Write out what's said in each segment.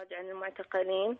الإفراج عن المعتقلين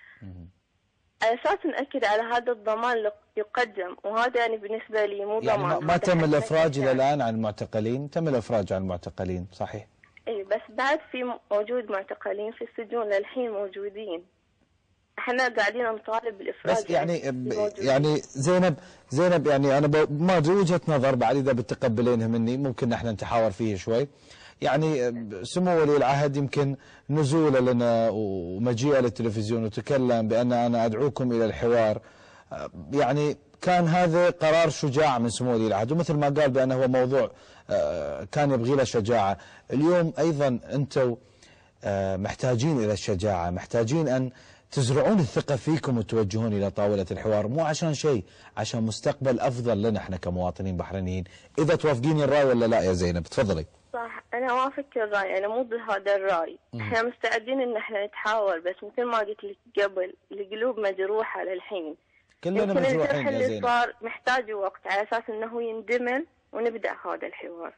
على أساس نأكد على هذا الضمان اللي يقدم، وهذا يعني بالنسبة لي مو ضمان. يعني ما تم الإفراج إلى الآن عن المعتقلين؟ تم الإفراج عن المعتقلين صحيح؟ اي بس بعد في موجود معتقلين في السجون للحين موجودين. احنا قاعدين نطالب بالإفراج. بس يعني زينب يعني أنا ما أدري وجهة نظر بعد إذا بتقبلينها مني ممكن نحن نتحاور فيه شوي. يعني سمو ولي العهد يمكن نزوله لنا ومجيئه للتلفزيون وتكلم بأن أنا أدعوكم إلى الحوار، يعني كان هذا قرار شجاع من سمو ولي العهد، ومثل ما قال بأنه هو موضوع كان يبغي له شجاعة. اليوم أيضا أنتم محتاجين إلى الشجاعة، محتاجين أن تزرعون الثقة فيكم وتوجهون إلى طاولة الحوار، مو عشان شيء، عشان مستقبل أفضل لنا احنا كمواطنين بحرينيين. إذا توافقين الرأي ولا لا يا زينب؟ تفضلي. صح، أنا أوافق الرأي، أنا مو بهذا الرأي. احنا مستعدين إن احنا نتحاور، بس مثل ما قلت لك قبل القلوب مجروحة للحين. كلنا مجروحين يا زينب. اللي صار محتاج وقت على أساس إنه يندمل ونبدأ هذا الحوار.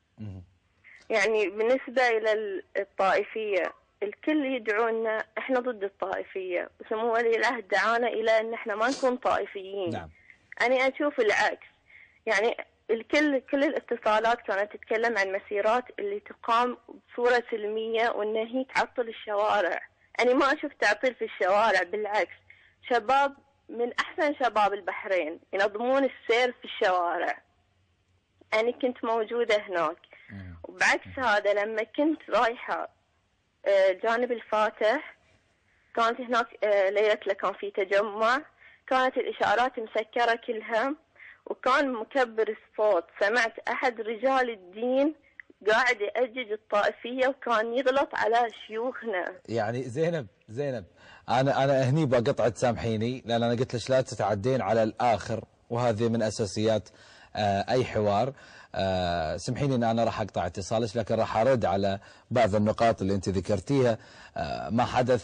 يعني بالنسبة إلى الطائفية الكل يدعونا، احنا ضد الطائفية، وسمو ولي العهد دعانا إلى إن احنا ما نكون طائفيين. نعم. أنا أشوف العكس، يعني كل الاتصالات كانت تتكلم عن مسيرات اللي تقام بصورة سلمية وإن هي تعطل الشوارع. أنا ما أشوف تعطيل في الشوارع، بالعكس شباب من أحسن شباب البحرين ينظمون السير في الشوارع. أنا كنت موجودة هناك، وبعكس هذا لما كنت رايحة جانب الفاتح كانت هناك ليلة كان في تجمع، كانت الإشارات مسكرة كلها، وكان مكبر الصوت، سمعت أحد رجال الدين قاعد يأجج الطائفية وكان يغلط على شيوخنا. يعني زينب أنا هني بقطع تسامحيني، لأن أنا قلت لك لا تتعدين على الآخر، وهذه من أساسيات أي حوار. سمحيني ان انا راح اقطع اتصالك، لكن راح ارد على بعض النقاط اللي انت ذكرتيها. ما حدث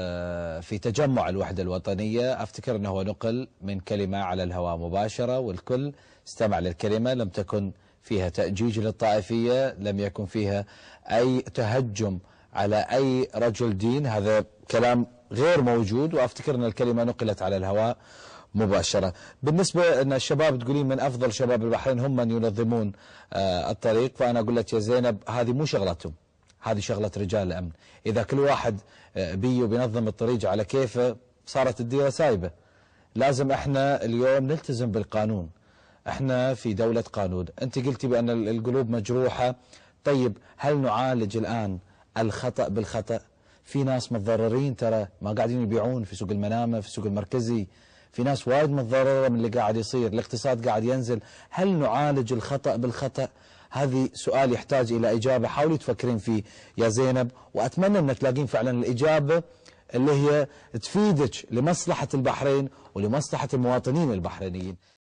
في تجمع الوحدة الوطنية افتكر انه هو نقل من كلمة على الهواء مباشرة، والكل استمع للكلمة، لم تكن فيها تأجيج للطائفية، لم يكن فيها اي تهجم على اي رجل دين، هذا كلام غير موجود، وافتكر ان الكلمة نقلت على الهواء مباشرة. بالنسبة أن الشباب تقولين من أفضل شباب البحرين هم من ينظمون الطريق، فأنا أقول لك يا زينب هذه مو شغلتهم، هذه شغلة رجال الأمن. إذا كل واحد بيو بينظم الطريق على كيفه صارت الديرة سايبة. لازم احنا اليوم نلتزم بالقانون، احنا في دولة قانون. أنت قلتي بأن القلوب مجروحة، طيب هل نعالج الآن الخطأ بالخطأ؟ في ناس متضررين ترى، ما قاعدين يبيعون في سوق المنامة، في السوق المركزي، في ناس وايد متضررة من اللي قاعد يصير، الاقتصاد قاعد ينزل. هل نعالج الخطأ بالخطأ؟ هذه سؤال يحتاج إلى إجابة، حاولي تفكرين فيه يا زينب، وأتمنى أن تلاقين فعلا الإجابة اللي هي تفيدك لمصلحة البحرين ولمصلحة المواطنين البحرينيين.